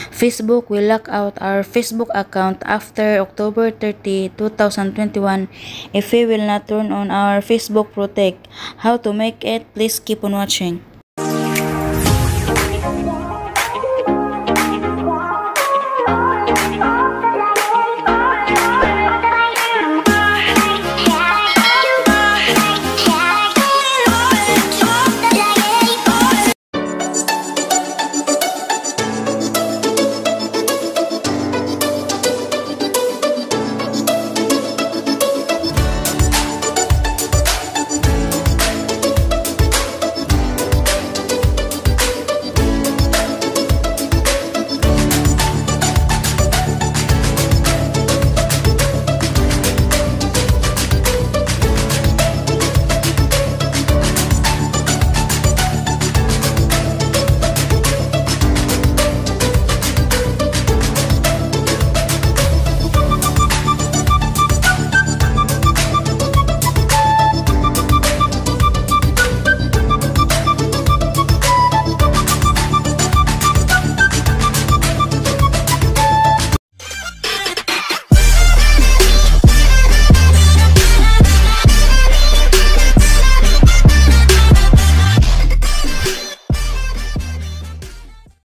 Facebook will lock out our Facebook account after October 30, 2021 if we will not turn on our Facebook Protect. How to make it? Please keep on watching.